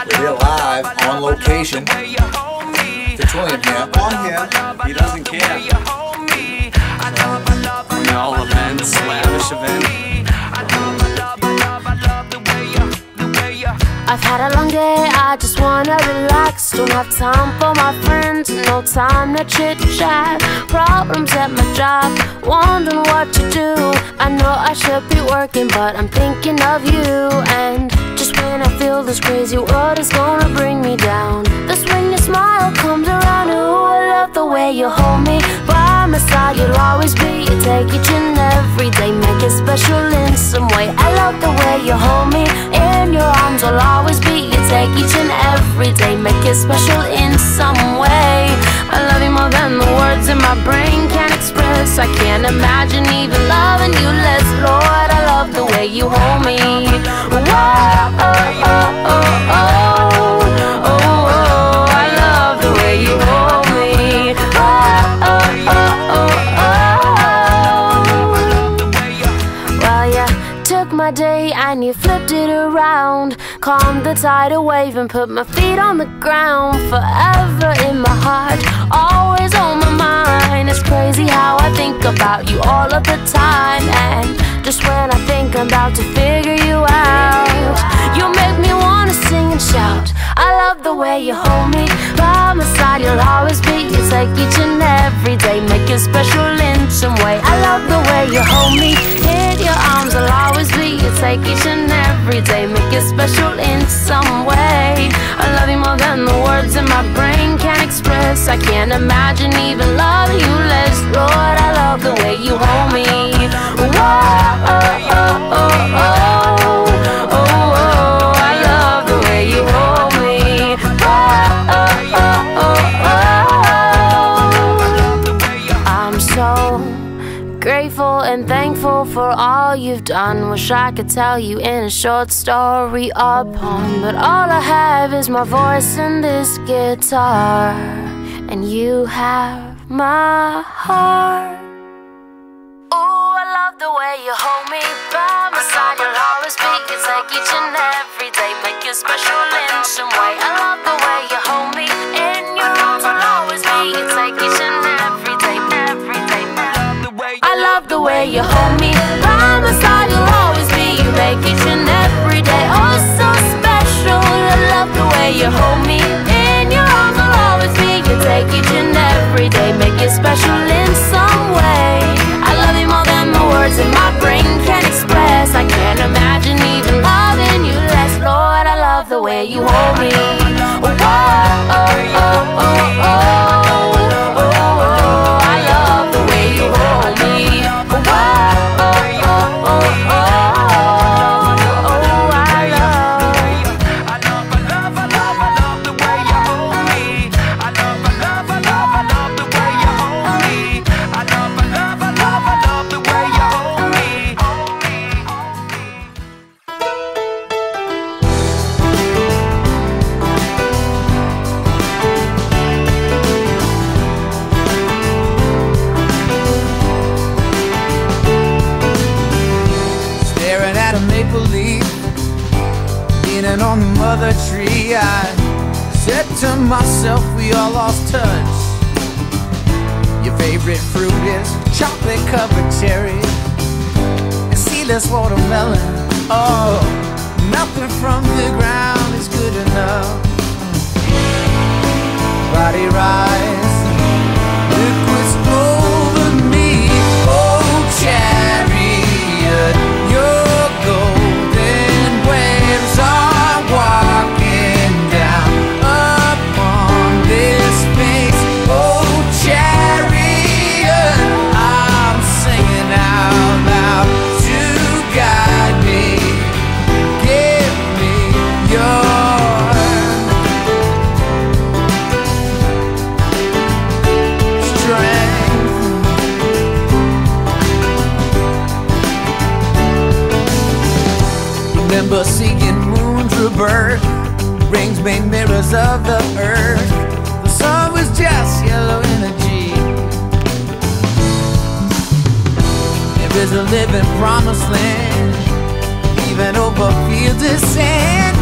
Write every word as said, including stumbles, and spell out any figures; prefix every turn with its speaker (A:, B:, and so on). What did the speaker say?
A: We're live on location. Fitzwilliam here.
B: On here. He doesn't care. So, all events, lavish event.
C: I've had a long day, I just wanna relax. Don't have time for my friends, no time to chit chat. Problems at my job, wondering what to do. I know I should be working, but I'm thinking of you. And just when I feel this crazy world is gonna bring me down, that's when your smile comes around. Ooh, I love the way you hold me. By my side you'll always be. You take each and every day, make it special in some way. I love the way you hold me. In your arms I'll always be. You take each and every day, make it special in some way. I love you more than the words in my brain can express. I can't imagine even loving you less. Lord, I love the way you hold me. Whoa, oh, oh, oh, oh, oh, oh, I love the way you hold me. Oh, oh, oh, oh, oh. Well, you took my day and you flipped it around, calmed the tidal wave and put my feet on the ground. Forever in my heart, always on my mind. It's crazy how I think about you all of the time. And just when I think I'm about to figure you out, you make me wanna sing and shout. I love the way you hold me. By my side you'll always be. You take each and every day, make it special in some way. I love the way you hold me. In your arms I'll always be. You take each and every day, make it special in some way. I love you more than the words in my brain can express. I can't imagine even loving you less. Lord, I love the way you hold me. Whoa, oh, oh, oh, oh, oh, oh, I love the way you hold me. Whoa, oh, oh, oh, oh. I'm so grateful and thankful for all you've done. Wish I could tell you in a short story or poem, but all I have is my voice and this guitar. And you have my heart. Ooh, I love the way you hold me. By my side you'll always be. You take each and every day, make it special in some way. I love the way you hold me. In your arms I'll always be. You take each and every day, every day. I love the way you hold me. By my side you'll always be. You make each and every day oh so special. I love the way you hold me. In your arms I'll always be. You take each and every day, make it special in some way. I love you more than the words in my brain can express. I can't imagine even loving you less. Lord, I love the way you hold me. Oh, oh, oh, oh, oh, oh, oh, oh, I love the way you hold me. Oh, oh, oh, oh, oh, oh, oh, I love.
D: I love, I love, I love, I love the way you hold me. I love, I love, I love, I love the way you hold me. I love, I love, I love, I love the way you hold me.
E: Staring at a maple leaf, leaning on the mother tree, I said to myself, we all lost touch. Your favorite fruit is chocolate covered cherries and seedless watermelon. Oh, nothing from the ground is good enough. Body rise, liquids over me. Oh, chariot, your golden waves are walking down upon this space. Oh, chariot, I'm singing out loud to guide me. Give me your strength. Remember seeing moons rebirth, rings made mirrors of the earth. The sun was just yellow energy. There is a living promised land, even over fields of sand.